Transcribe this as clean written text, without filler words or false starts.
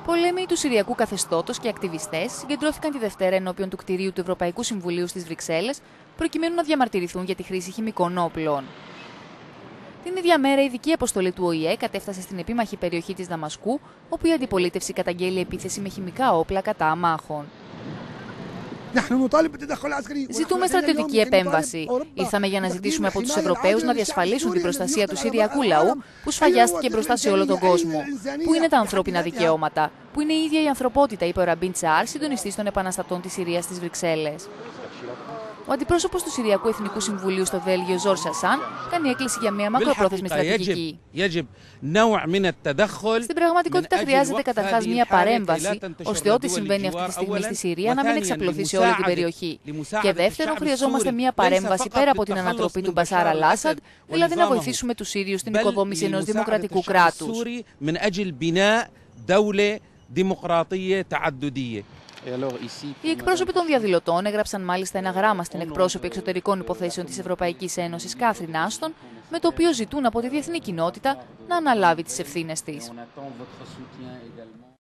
Πολέμοι του Συριακού καθεστώτος και ακτιβιστές συγκεντρώθηκαν τη Δευτέρα ενώπιον του κτηρίου του Ευρωπαϊκού Συμβουλίου στις Βρυξέλλες, προκειμένου να διαμαρτυρηθούν για τη χρήση χημικών όπλων. Την ίδια μέρα, η ειδική αποστολή του ΟΗΕ κατέφτασε στην επίμαχη περιοχή της Δαμασκού, όπου η αντιπολίτευση καταγγέλει επίθεση με χημικά όπλα κατά αμάχων. Ζητούμε στρατιωτική επέμβαση. Ήρθαμε για να ζητήσουμε από τους Ευρωπαίους να διασφαλίσουν την προστασία του Συριακού λαού, που σφαγιάστηκε μπροστά σε όλο τον κόσμο. Πού είναι τα ανθρώπινα δικαιώματα? Πού είναι η ίδια η ανθρωπότητα, είπε ο Ραμπίν Τσαάρ, συντονιστής των επαναστατών της Συρίας στις Βρυξέλλες. Ο αντιπρόσωπος του Συριακού Εθνικού Συμβουλίου στο Βέλγιο, Ζορ Σασάν, κάνει έκκληση για μια μακροπρόθεσμη στρατηγική. Στην πραγματικότητα, χρειάζεται καταρχάς μια παρέμβαση, ώστε ό,τι συμβαίνει αυτή τη στιγμή στη Συρία να μην εξαπλωθεί σε όλη την περιοχή. Και δεύτερον, χρειαζόμαστε μια παρέμβαση πέρα από την ανατροπή του Μπασάρ Αλ-Άσαντ, δηλαδή να βοηθήσουμε τους Σύριους στην οικοδόμηση ενός δημοκρατικού κράτους. Οι εκπρόσωποι των διαδηλωτών έγραψαν μάλιστα ένα γράμμα στην εκπρόσωπη εξωτερικών υποθέσεων της Ευρωπαϊκής Ένωσης, Κάθριν Άστον, με το οποίο ζητούν από τη διεθνή κοινότητα να αναλάβει τις ευθύνες της.